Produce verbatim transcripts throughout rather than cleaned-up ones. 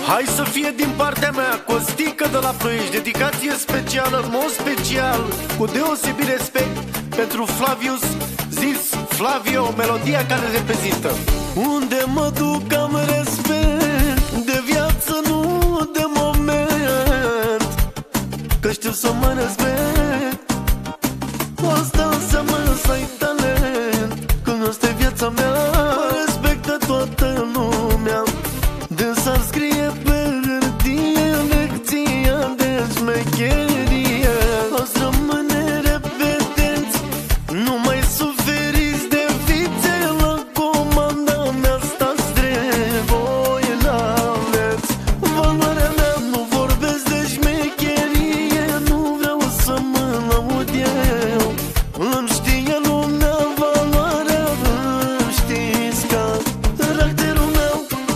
Hai să fie din partea mea Costică de la Ploiești, dedicație specială, în mod special, cu deosebit respect pentru Flavius, zis Flavio, melodia care reprezintă. Unde mă duc am respect, de viață nu de moment, că știu să mă respect. Asta înseamnă să ai talent, când asta e viața mea. Mă respectă toată lumea, de-s-ar scrie pe hârtie lecția de șmecherie. O-ți rămâne repetenți, nu mai suferiți de fițe. La comanda mea stați drept, voi n-aveți valoarea mea. Nu vorbesc de șmecherie, nu vreau să mă laud eu. Îmi știe lumea valoarea, îmi știți ca caracterul meu.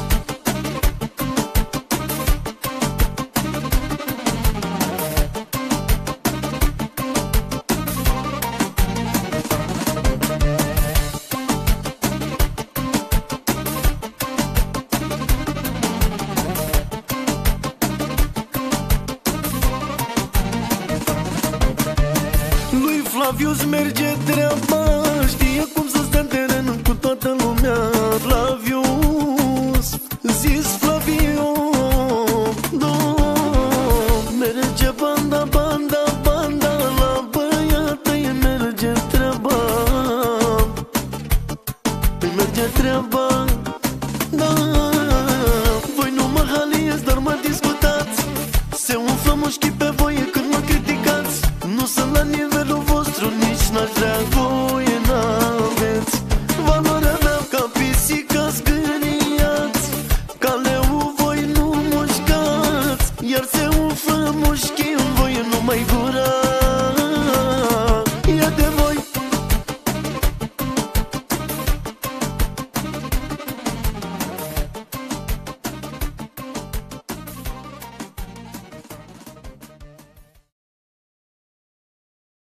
Lui Flavius merge treaba, știe cum să stea în teren cu toată lumea. Flavius, zis Flavio, do, merge banda, banda, banda, la băiată-i merge treaba, îi merge treaba, da. Voi nu mă haliați, dar mă discutați, se umflă mușchii pe voi când mă criticați. Nu sunt la nivelul vostru, nici n-aș vrea. Voi n-aveți valoarea mea, ca pisica zgâriați, ca leu voi nu mușcați, iar se umflă mușchii